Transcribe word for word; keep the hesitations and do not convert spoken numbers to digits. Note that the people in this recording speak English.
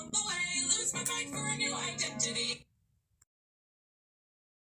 along the way, lose my mind for a new identity.